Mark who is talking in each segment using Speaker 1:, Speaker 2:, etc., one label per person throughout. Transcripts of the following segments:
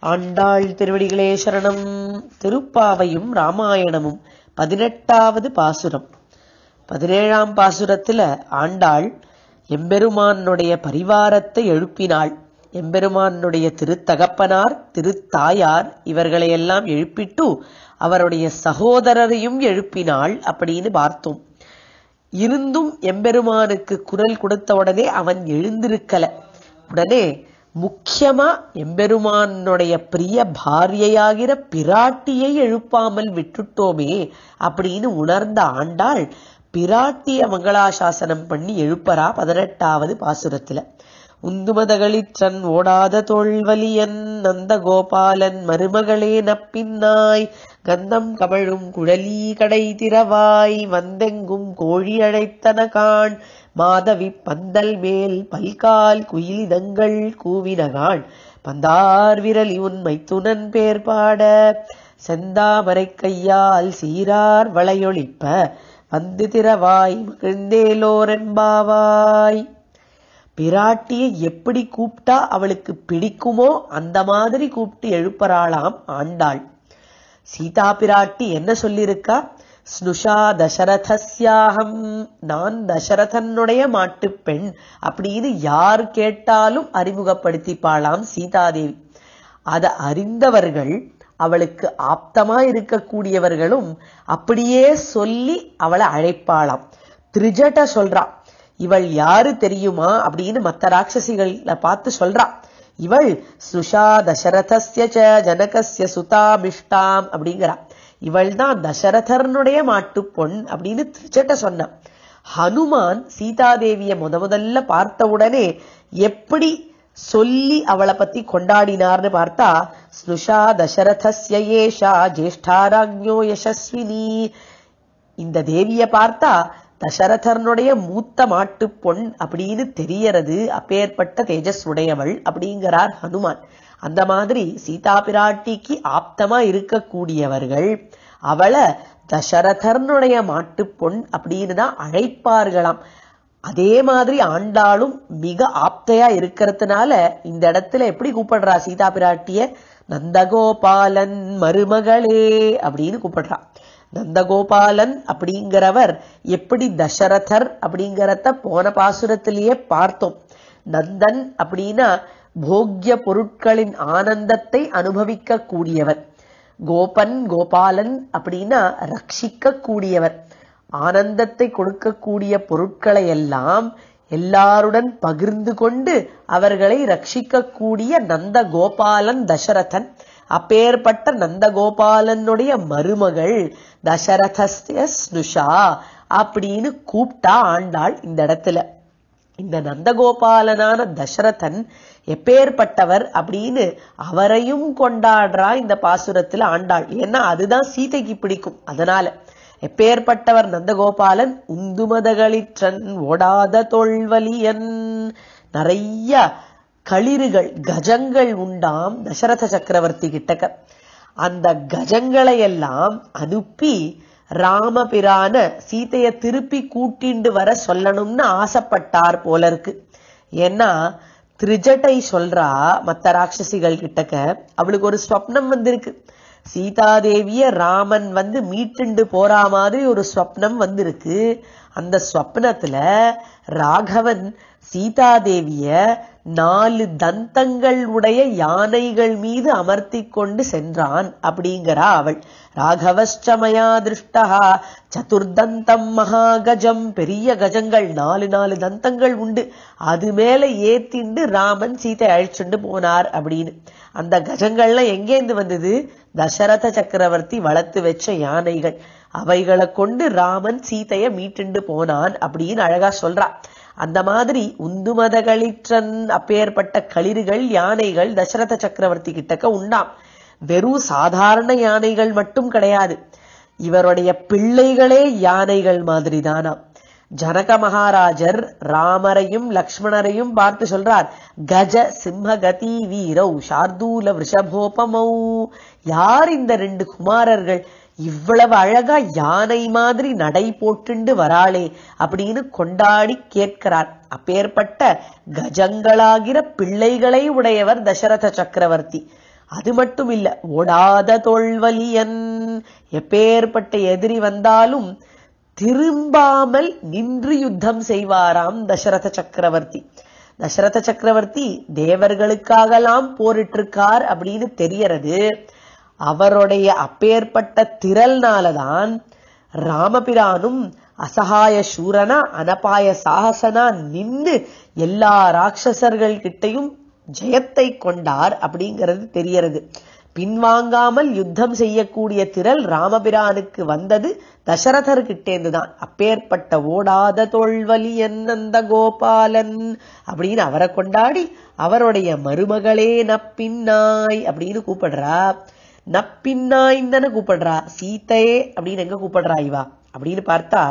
Speaker 1: ஆண்டாள் திருவடிகளே சரணம். திருப்பாவையும் ராமாயணமும் 18வது பாசுரம். 17ஆம் பாசுரத்துல ஆண்டாள் எம்பெருமானுடைய பரிவாரத்தை எழுப்பினாள். எம்பெருமானுடைய திருத்தகப்பனார், திருத்தாயார் இவர்களையெல்லாம் எழுப்பிட்டு அவருடைய சகோதரரையும் எழுப்பினாள் அப்படின்னு பார்த்தோம். இருந்தும் எம்பெருமானுக்கு குரல் கொடுத்த உடனே அவன் எழுந்திருக்கல. உடனே முக்கியமா எம்பெருமானுடைய பிரிய பாரியையாகிற பிராட்டியை எழுப்பாமல் விட்டுட்டோமே அப்படின்னு உணர்ந்த ஆண்டாள் பிராட்டிய மங்களாசாசனம் பண்ணி எழுப்பறா 18வது பாசுரத்துல. உந்து மத kaLiTRan ஓடாத தோள்வலியன் நந்த கோபாலன் மருமகளே நப்பின்னாய் கந்தம் கமழும் குழலி கடை திறவாய் வந்தெங்கும் கோழி அழைத்தன காண் மாதவி பந்தல் மேல் பல்கால் குயிலிதங்கள் கூவினகான் பந்தார் விரலி உண்மை துணன் பேர் பாட செந்தாமரை கையால் சீரார் வளையொழிப்ப வந்து திறவாய் மகிழ்ந்தேலோரெம்பாவாய். பிராட்டியை எப்படி கூப்பிட்டா அவளுக்கு பிடிக்குமோ அந்த மாதிரி கூப்பிட்டு எழுப்பறாளாம் ஆண்டாள். சீதா பிராட்டி என்ன சொல்லிருக்கா? ஸ்னுஷா தசரதஸ்யாஹம், நான் தசரதனுடைய மாட்டு பெண் அப்படின்னு யார் கேட்டாலும் அறிமுகப்படுத்திப்பாளாம் சீதாதேவி. அதை அறிந்தவர்கள், அவளுக்கு ஆப்தமா இருக்கக்கூடியவர்களும் அப்படியே சொல்லி அவளை அழைப்பாளாம். திரிஜட சொல்றா, இவள் யாரு தெரியுமா அப்படின்னு மத்த ராட்சசிகளை பார்த்து சொல்றா. இவள் ஸ்னுஷா தசரதஸ்ய ஜனகஸ்ய சுதாமிஷ்டாம் அப்படிங்கிறா. இவள் தான் தசரதனுடைய மாட்டு பொன் அப்படின்னு திரிஜட்ட சொன்னான். ஹனுமான் சீதாதேவிய முதல்ல பார்த்த உடனே எப்படி சொல்லி அவளை பத்தி கொண்டாடினார்னு பார்த்தா, ஸ்னுஷா தசரதஸ்ய ஏஷா ஜேஷ்டாராஜ்ஞோ யசஸ்வினி. இந்த தேவிய பார்த்தா தசரதனுடைய மூத்த மாட்டு பொன் அப்படின்னு தெரியறது, அப்பேற்பட்ட தேஜஸ் உடையவள் அப்படிங்கிறார் ஹனுமான். அந்த மாதிரி சீதா பிராட்டிக்கு ஆப்தமா இருக்கக்கூடியவர்கள் அவளை தசரதனுடைய மாட்டு பொன் அப்படின்னு தான் அழைப்பார்களாம். அதே மாதிரி ஆண்டாளும் மிக ஆப்தையா இருக்கிறதுனால இந்த இடத்துல எப்படி கூப்பிடுறா சீதா பிராட்டிய? நந்தகோபாலன் மருமகளே அப்படின்னு கூப்பிடுறா. நந்தகோபாலன் அப்படிங்கிறவர் எப்படி தசரதர் அப்படிங்கறத போன பாசுரத்திலேயே பார்த்தோம். நந்தன் அப்படின்னா போக்ய பொருட்களின் ஆனந்தத்தை அனுபவிக்க கூடியவர். கோபன் கோபாலன் அப்படின்னா ரட்சிக்க கூடியவர். ஆனந்தத்தை கொடுக்கக்கூடிய பொருட்களை எல்லாம் எல்லாருடன் பகிர்ந்து கொண்டு அவர்களை ரட்சிக்க கூடிய நந்த கோபாலன் தசரதன். அப்பேற்பட்ட நந்தகோபாலனுடைய மருமகள் தசரதஸ்ய ஸ்னுஷா அப்படின்னு கூப்பிட்டா ஆண்டாள் இந்த இடத்துல. இந்த நந்தகோபாலனான தசரதன் எப்பேற்பட்டவர் அப்படின்னு அவரையும் கொண்டாடுறா இந்த பாசுரத்துல ஆண்டாள். ஏன்னா அதுதான் சீதைக்கு பிடிக்கும். அதனால எப்பேற்பட்டவர் நந்தகோபாலன்? உந்து மத kaLiTRan ஓடாத தோள்வலியன். நிறைய களிறுகள் கஜங்கள் உண்டாம் தசரத சக்கரவர்த்தி கிட்டக்க. அந்த கஜங்களை எல்லாம் அனுப்பி ராமபிரான சீதைய திருப்பி கூட்டிண்டு வர சொல்லணும்னு ஆசைப்பட்டார் போல இருக்கு. ஏன்னா திரிஜட்டை சொல்றா மத்த ராட்சசிகள் கிட்டக்க, அவளுக்கு ஒரு ஸ்வப்னம் வந்திருக்கு. சீதாதேவிய ராமன் வந்து மீட்டுண்டு போறா மாதிரி ஒரு ஸ்வப்னம் வந்திருக்கு. அந்த ஸ்வப்னத்துல ராகவன் சீதாதேவிய 4 தந்தங்கள் உடைய யானைகள் மீது அமர்த்தி கொண்டு சென்றான் அப்படிங்கிறா அவள். ராகவஷ்டமயா திருஷ்டா சதுர்தந்தம் மகாகஜம், பெரிய கஜங்கள் 4 தந்தங்கள் உண்டு, அது மேல ஏத்திண்டு ராமன் சீதை அழைச்சுண்டு போனார் அப்படின்னு. அந்த கஜங்கள்லாம் எங்கேந்து வந்தது? தசரத சக்கரவர்த்தி வளர்த்து வச்ச யானைகள். அவைகளை கொண்டு ராமன் சீதைய மீட்டுண்டு போனான் அப்படின்னு அழகா சொல்றா. அந்த மாதிரி உந்து மத kaLiTRan அப்பேற்பட்ட களிறுகள் யானைகள் தசரத சக்கரவர்த்தி கிட்டக்க உண்டாம். வெறும் சாதாரண யானைகள் மட்டும் கிடையாது, இவருடைய பிள்ளைகளே யானைகள் மாதிரி தானா. ஜனக மகாராஜர் ராமரையும் லக்ஷ்மணரையும் பார்த்து சொல்றார், கஜ சிம்மகதி வீரௌ ஷார்தூல விருஷபோபமௌ. யார் இந்த 2 குமாரர்கள்? இவ்வளவு அழகா யானை மாதிரி நடை போட்டுண்டு வராளே அப்படின்னு கொண்டாடி கேட்கிறார். அப்பேற்பட்ட கஜங்களாகிற பிள்ளைகளை உடையவர் தசரத சக்கரவர்த்தி. அது மட்டும் இல்ல, ஓடாத தோள்வலியன், எப்பேற்பட்ட எதிரி வந்தாலும் திரும்பாமல் நின்று யுத்தம் செய்வாராம் தசரத சக்கரவர்த்தி. தசரத சக்கரவர்த்தி தேவர்களுக்காகலாம் போரிட்டிருக்கார் அப்படின்னு தெரியறது. அவருடைய அப்பேற்பட்ட திரள்னாலதான் ராமபிரானும் அசகாய சூரனா அனபாய சாகசனா நின்று எல்லா ராட்சசர்கள் கிட்டையும் ஜெயத்தை கொண்டார் அப்படிங்கிறது தெரியறது. பின்வாங்காமல் யுத்தம் செய்யக்கூடிய திரள் ராமபிரானுக்கு வந்தது தசரதர்கிட்டேந்துதான். அப்பேற்பட்ட ஓடாத தோள்வலி என்னந்த கோபாலன் அப்படின்னு அவரை கொண்டாடி அவருடைய மருமகளே நப்பின்னாய் அப்படின்னு கூப்பிடுறா. நப்பின்னாய்ன்னு தானே கூப்பிடுறா. சீதையே அப்படின்னு எங்க கூப்பிடுறா இவா அப்படின்னு பார்த்தா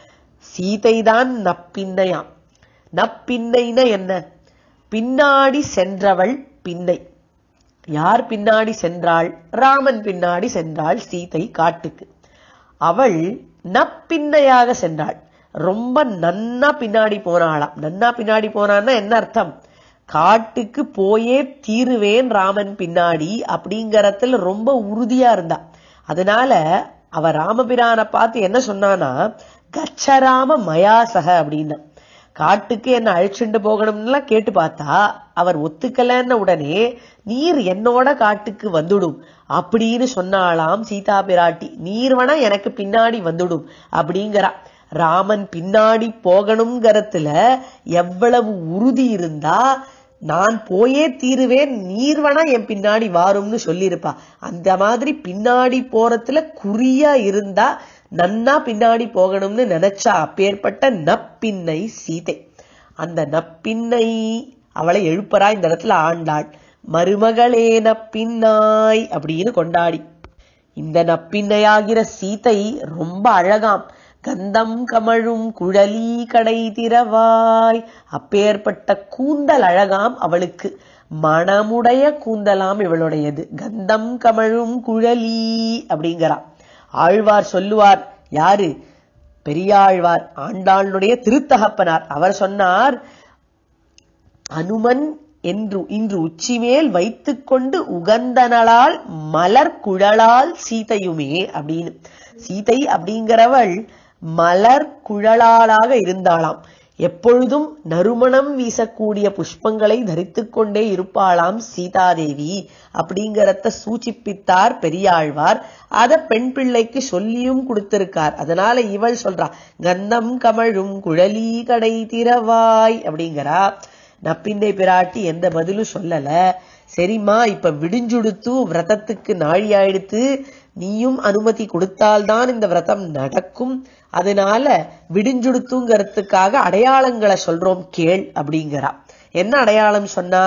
Speaker 1: சீதைதான் நப்பின்னையாம். நப்பின்னைனா என்ன? பின்னாடி சென்றவள் பின்னை. யார் பின்னாடி சென்றாள்? ராமன் பின்னாடி சென்றாள் சீதை காட்டுக்கு. அவள் நப்பின்னையாக சென்றாள். ரொம்ப நன்னா பின்னாடி போனாளாம். நன்னா பின்னாடி போனான்னா என்ன அர்த்தம்? காட்டுக்கு போயே தீருவேன் ராமன் பின்னாடி அப்படிங்கறதுல ரொம்ப உறுதியா இருந்தா. அதனால அவ ராமபிரானை பார்த்து என்ன சொன்னானா, கச்சராம மயாசக அப்படின்னு. காட்டுக்கு என்ன அழிச்சுண்டு போகணும்னு கேட்டு பார்த்தா அவர் ஒத்துக்கலன்னு உடனே நீர் என்னோட காட்டுக்கு வந்துடும் அப்படின்னு சொன்னாலாம் சீதா பிராட்டி. நீர் வேணா எனக்கு பின்னாடி வந்துடும் அப்படிங்கிறா. ராமன் பின்னாடி போகணும்ங்கிறதுல எவ்வளவு உறுதி இருந்தா, நான் போயே தீருவேன், நீர் வேணா என் பின்னாடி வாரும்னு சொல்லியிருப்பா. அந்த மாதிரி பின்னாடி போறதுல குறியா இருந்தா நன்னா பின்னாடி போகணும்னு நினைச்சா. அப்பேற்பட்ட நப்பின்னை சீதை. அந்த நப்பின்னை அவளை எழுப்பறா இந்த இடத்துல ஆண்டாள். மருமகளே நப்பின்னாய் அப்படின்னு கொண்டாடி. இந்த நப்பின்னையாகிற சீதை ரொம்ப அழகாம். கந்தம் கமழும் குழலி கடை திறவாய். அப்பேற்பட்ட கூந்தல் அழகாம் அவளுக்கு. மணமுடைய கூந்தலாம் இவளுடையது. கந்தம் கமழும் குழலி அப்படிங்கிறா. ஆழ்வார் சொல்லுவார். யாரு? பெரியாழ்வார், ஆண்டாளுடைய திருத்தகப்பனார். அவர் சொன்னார், அனுமன் இன்று உச்சிமேல் வைத்துக் கொண்டு உகந்தனளால் மலர் குழலால் சீதையுமே அப்படின்னு. சீதை அப்படிங்கிறவள் மலர் குழலாளாக இருந்தாளாம். எப்பொழுதும் நறுமணம் வீசக்கூடிய புஷ்பங்களை தரித்துக் கொண்டே இருப்பாளாம் சீதாதேவி அப்படிங்கறத சூச்சிப்பித்தார் பெரியாழ்வார். அத பெண் பிள்ளைக்கு சொல்லியும் கொடுத்திருக்கார். அதனால இவள் சொல்றா, கந்தம் கமழும் குழலி கடை திறவாய் அப்படிங்கிறா. நப்பின்னை பிராட்டி எந்த பதிலும் சொல்லல. சரிம்மா, இப்ப விடிஞ்சுடுத்து, விரதத்துக்கு நாழி ஆயிடுத்து, நீயும் அனுமதி கொடுத்தால்தான் இந்த விரதம் நடக்கும். அதனால விடிஞ்சுடுத்துங்கிறதுக்காக அடையாளங்களை சொல்றோம் கேள் அப்படிங்கிறா. என்ன அடையாளம் சொன்னா?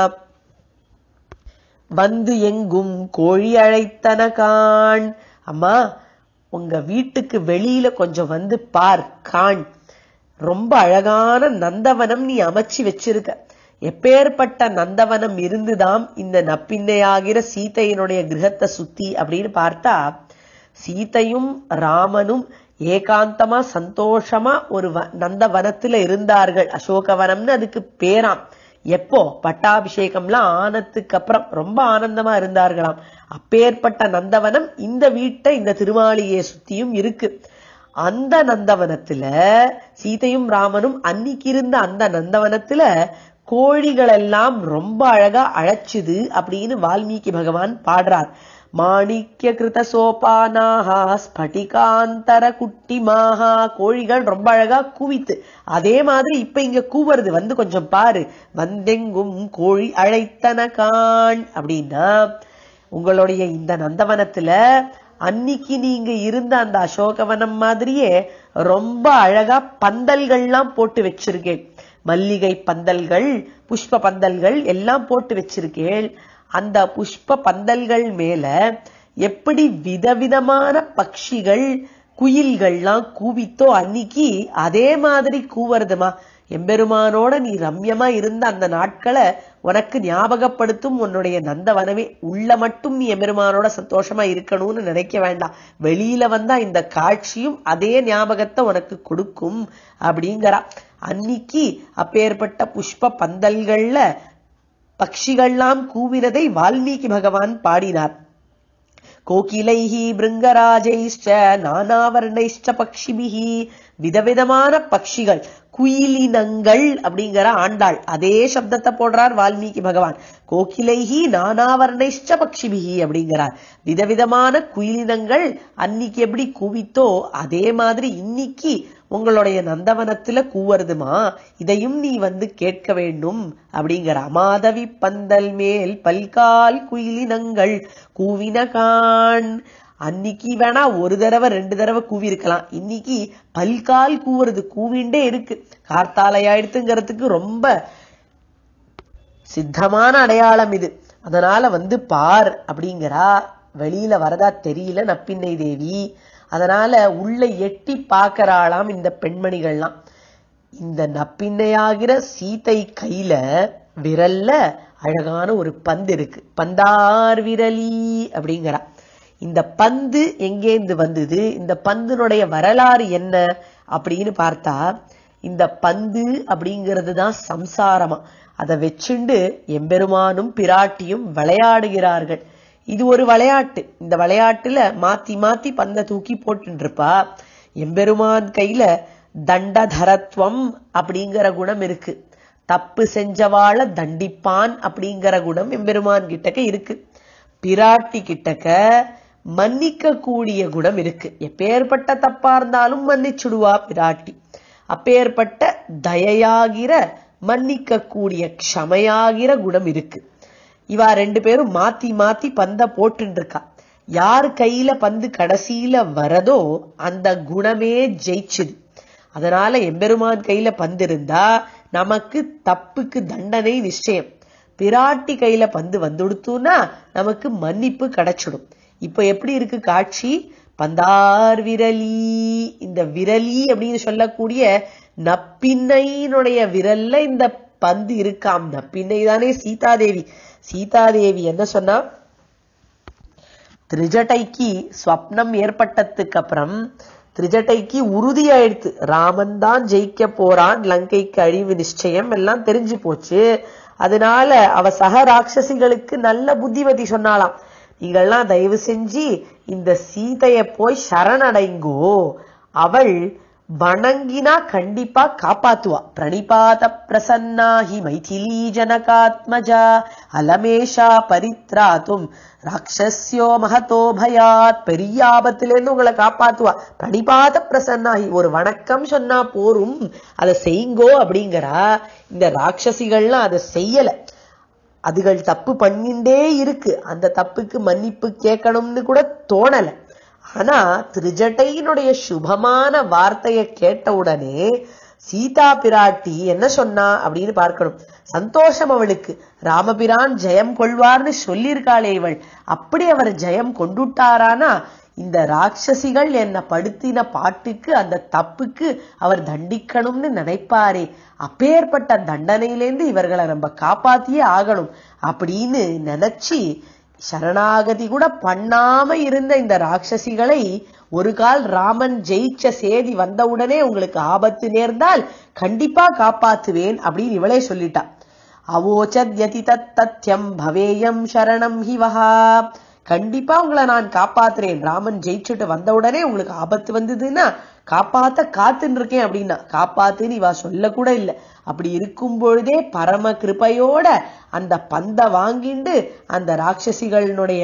Speaker 1: வந்து எங்கும் கோழி அழைத்தன காண். அம்மா, உங்க வீட்டுக்கு வெளியில கொஞ்சம் வந்து பார், காண். ரொம்ப அழகான நந்தவனம் நீ அமைச்சு வச்சிருக்க. எப்பேற்பட்ட நந்தவனம் இருந்துதாம் இந்த நப்பின்னையாகிற சீதையினுடைய கிரகத்தை சுத்தி அப்படின்னு பார்த்தா, சீதையும் ராமனும் ஏகாந்தமா சந்தோஷமா ஒரு நந்தவனத்துல இருந்தார்கள். அசோகவனம்னு அதுக்கு பேராம். எப்போ? பட்டாபிஷேகம்லாம் ஆனதுக்கு அப்புறம் ரொம்ப ஆனந்தமா இருந்தார்களாம். அப்பேற்பட்ட நந்தவனம் இந்த வீட்டை, இந்த திருமாளிகையை சுத்தியும் இருக்கு. அந்த நந்தவனத்துல சீதையும் ராமனும் அன்னைக்கு இருந்த அந்த நந்தவனத்துல கோழிகள் எல்லாம் ரொம்ப அழகா அழைச்சுது அப்படின்னு வால்மீகி பகவான் பாடுறார். மாணிக்ய கிருத சோபானாஹா ஸ்படிகாந்தர குட்டி மாஹா. கோழிகள் ரொம்ப அழகா கூவித்து. அதே மாதிரி இப்ப இங்க கூவுறது, வந்து கொஞ்சம் பாரு, வந்தெங்கும் கோழி அழைத்தன காண் அப்படின்னா, உங்களுடைய இந்த நந்தவனத்துல அன்னைக்கு நீங்க இருந்த அந்த அசோகவனம் மாதிரியே ரொம்ப அழகா பந்தல்கள்லாம் போட்டு வச்சிருக்கேன். மல்லிகை பந்தல்கள், புஷ்ப பந்தல்கள் எல்லாம் போட்டு வச்சிருக்கேன். அந்த புஷ்ப பந்தல்கள் மேல எப்படி விதவிதமான பட்சிகள், குயில்கள்லாம் கூவித்தோ அன்னைக்கு அதே மாதிரி கூவறதுமா. எம்பெருமானோட நீ ரம்யமா இருந்த அந்த நாட்களை உனக்கு ஞாபகப்படுத்தும் உன்னுடைய நந்தவனமே. உள்ள மட்டும் நீ எம்பெருமானோட சந்தோஷமா இருக்கணும்னு நினைக்க வேண்டாம். வெளியில வந்தா இந்த காட்சியும் அதே ஞாபகத்தை உனக்கு கொடுக்கும் அப்படிங்கிறா. அன்னைக்கு அப்பேற்பட்ட புஷ்ப பந்தல்கள்ல பக்ஷிகள்லாம் கூவினதை வால்மீகி பகவான் பாடினார். கோகிலைஹி பிருங்கராஜைஷ்ச நானாவர்ணைஷ்ச பக்ஷிபிஹி, விதவிதமான பக்ஷிகள், குயிலினங்கள் அப்படிங்கிற ஆண்டாள் அதே சப்தத்தை போடுறார் வால்மீகி பகவான். கோகிலைஹி நானாவர்ணைஷ்ச பக்ஷிபிஹி அப்படிங்கிறார். விதவிதமான குயிலினங்கள் அன்னைக்கு எப்படி கூவித்தோ அதே மாதிரி இன்னைக்கு உங்களுடைய நந்தவனத்துல கூவருதுமா, இதையும் நீ வந்து கேட்க வேண்டும் அப்படிங்கிற. மாதவி பந்தல் மேல் பல்கால் குயிலினங்கள் கூவினகான். அன்னைக்கு வேணா ஒரு தடவை 2 தடவை கூவி இருக்கலாம், இன்னைக்கு பல்கால் கூவுறது, கூவிண்டே இருக்கு. கார்த்தாலையாயிடுத்துங்கிறதுக்கு ரொம்ப சித்தமான அடையாளம் இது. அதனால வந்து பார் அப்படிங்கிறா. வெளியில வரதா தெரியல நப்பின்னை தேவி. அதனால உள்ள எட்டி பார்க்கறாளாம் இந்த பெண்மணிகள்லாம். இந்த நப்பின்னையாகிற சீதை கையில விரல்ல அழகான ஒரு பந்து இருக்கு. பந்தார் விரலி அப்படிங்கிறா. இந்த பந்து எங்கேந்து வந்தது, இந்த பந்தினுடைய வரலாறு என்ன அப்படின்னு பார்த்தா, இந்த பந்து அப்படிங்கிறது தான் சம்சாரமா. அதை வச்சுண்டு எம்பெருமானும் பிராட்டியும் விளையாடுகிறார்கள். இது ஒரு விளையாட்டு. இந்த விளையாட்டுல மாத்தி மாத்தி பந்த தூக்கி போட்டு இருப்பா. எம்பெருமான் கையில தண்டதரத்துவம் அப்படிங்கிற குணம் இருக்கு. தப்பு செஞ்சவாள தண்டிப்பான் அப்படிங்கிற குணம் எம்பெருமான் கிட்டக்க இருக்கு. பிராட்டி கிட்டக்க மன்னிக்க கூடிய குணம் இருக்கு. எப்பேற்பட்ட தப்பா இருந்தாலும் மன்னிச்சுடுவா பிராட்டி. அப்பேற்பட்ட தயையாகிற மன்னிக்க கூடிய க்ஷமையாகிற குணம் இருக்கு. இவா 2 பேரும் மாத்தி மாத்தி பந்த போட்டு இருக்கா. யார் கையில பந்து கடைசியில வரதோ அந்த குணமே ஜெயிச்சுது. அதனால எம்பெருமான் கையில பந்து இருந்தா நமக்கு தப்புக்கு தண்டனை நிச்சயம். பிராட்டி கையில பந்து வந்துடுத்துனா நமக்கு மன்னிப்பு கிடைச்சிடும். இப்ப எப்படி இருக்கு காட்சி? பந்தார் விரலி. இந்த விரலி அப்படின்னு சொல்லக்கூடிய நப்பின்னையினுடைய விரல்ல இந்த பந்து இருக்காம். நப்பின்னை தானே சீதாதேவி. சீதாதேவி என்ன சொன்னா, திரிஜட்டைக்கு ஸ்வப்னம் ஏற்பட்டதுக்கு அப்புறம் திரிஜட்டைக்கு உறுதியாயிடுத்து, ராமன் தான் ஜெயிக்க போறான், லங்கைக்கு அழிவு நிச்சயம் எல்லாம் தெரிஞ்சு போச்சு. அதனால அவ சக ராட்சசிகளுக்கு நல்ல புத்திமதி சொன்னாலாம். நீங்கள்லாம் தயவு செஞ்சு இந்த சீதைய போய் சரணடைங்கோ, அவள் வணங்கினா கண்டிப்பா காப்பாத்துவா. பிரணிபாத பிரசன்னாஹி மைதிலி ஜனகாத்மஜா அலமேஷா பரித்ராத்தும் ராட்சஸ்யோ மகதோ பயாத். பெரிய ஆபத்திலேருந்து உங்களை காப்பாத்துவா. பிரணிபாத பிரசன்னாஹி, ஒரு வணக்கம் சொன்னா போரும், அதை செய்ங்கோ அப்படிங்கிறா. இந்த ராட்சசிகள்லாம் அதை செய்யல. அதுகள் தப்பு பண்ணிண்டே இருக்கு. அந்த தப்புக்கு மன்னிப்பு கேட்கணும்னு கூட தோணல. ஆனா திரிஜட்டையினுடைய சுபமான வார்த்தையை கேட்ட உடனே சீதா பிராட்டி என்ன சொன்னா அப்படின்னு பார்க்கணும். சந்தோஷம் அவளுக்கு. ராமபிரான் ஜெயம் கொள்வார்னு சொல்லியிருக்காளே இவள். அப்படி அவர் ஜெயம் கொண்டுட்டாரானா இந்த ராட்சசிகள் என்ன படுத்தின பாட்டுக்கு அந்த தப்புக்கு அவர் தண்டிக்கணும்னு நினைப்பாரே, அப்பேற்பட்ட தண்டனையிலேருந்து இவர்களை நம்ம காப்பாத்தியே ஆகணும் அப்படின்னு நினைச்சு சரணாகதி கூட பண்ணாம இருந்த இந்த ராட்சசிகளை ஒரு கால் ராமன் ஜெயிச்ச சேதி வந்தவுடனே உங்களுக்கு ஆபத்து நேர்ந்தால் கண்டிப்பா காப்பாத்துவேன் அப்படின்னு இவளே சொல்லிட்டா. அவோச்சத் யதி தத் தத்யம் பவேயம் சரணம் ஹிவஹா. கண்டிப்பா உங்களை நான் காப்பாத்துறேன். ராமன் ஜெயிச்சுட்டு வந்த உடனே உங்களுக்கு ஆபத்து வந்ததுன்னா காப்பாத்த காத்துன்னு இருக்கேன் அப்படின்னா, காப்பாத்துன்னு இவா சொல்ல கூட இல்லை. அப்படி இருக்கும் பொழுதே பரம கிருபையோட அந்த பந்த வாங்கிண்டு அந்த ராட்சசிகளுடைய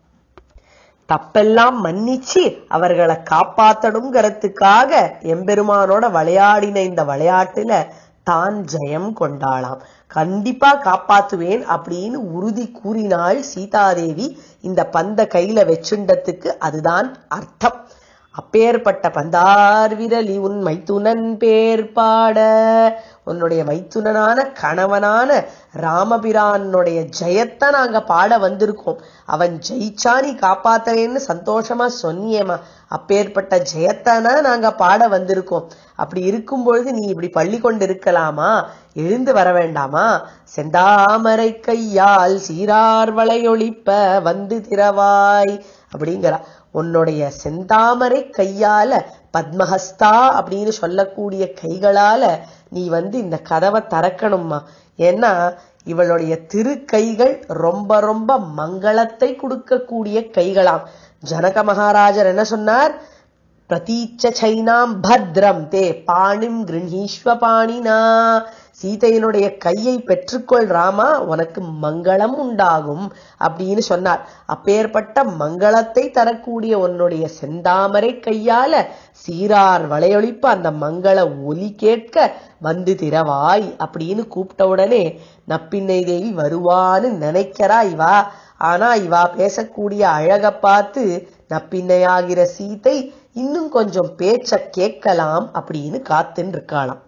Speaker 1: தப்பெல்லாம் மன்னிச்சு அவர்களை காப்பாத்தணுங்கிறதுக்காக எம்பெருமானோட விளையாடின இந்த விளையாட்டுல தான் ஜெயம் கொண்டாளாம். கண்டிப்பா காப்பாத்துவேன் அப்படின்னு உறுதி கூறினாள் சீதாதேவி. இந்த பந்த கையில வச்சுண்டத்துக்கு அதுதான் அர்த்தம். அப்பேற்பட்ட பந்தார் விரலி உன் மைத்துனன் பேர் பாட, உன்னுடைய மைத்துனனான கணவனான ராமபிரானுடைய ஜெயத்தை நாங்க பாட வந்திருக்கோம். அவன் ஜெயிச்சா நீ காப்பாத்தேன்னு சந்தோஷமா சொன்னியேமா, அப்பேற்பட்ட ஜெயத்தானா நாங்க பாட வந்திருக்கோம். அப்படி இருக்கும் பொழுது நீ இப்படி பள்ளி கொண்டு இருக்கலாமா? எழுந்து வர வேண்டாமா? செந்தாமரை கையால் சீரார் வளையொழிப்ப வந்து திறவாய் அப்படிங்கிறா. உன்னுடைய செந்தாமரை கையால பத்மஹஸ்தா அப்படின்னு சொல்லக்கூடிய கைகளால நீ வந்து இந்த கதவை திறக்கணும்மா. ஏன்னா இவளுடைய திருக்கைகள் ரொம்ப ரொம்ப மங்களத்தை கொடுக்கக்கூடிய கைகளாம். ஜனக மகாராஜர் என்ன சொன்னார்? பிரதீச்ச சைனாம் பத்ரம் தே பாணிம் கிருஹீஸ்வ பாணினா. சீதையினுடைய கையை பெற்றுக்கொள் ராமா, உனக்கு மங்களம் உண்டாகும் அப்படின்னு சொன்னார். அப்பேற்பட்ட மங்களத்தை தரக்கூடிய உன்னுடைய செந்தாமரை கையால சீரார் வளையொலிப்பு அந்த மங்கள ஒலி கேட்க வந்து திறவாய் அப்படின்னு கூப்பிட்ட உடனே நப்பின்னை தேவி வருவான்னு நினைக்கிறா இவா. ஆனா இவா பேசக்கூடிய அழக பார்த்து நப்பின்னையாகிற சீதை இன்னும் கொஞ்சம் பேச்ச கேட்கலாம் அப்படின்னு காத்துன்னு இருக்காளாம்.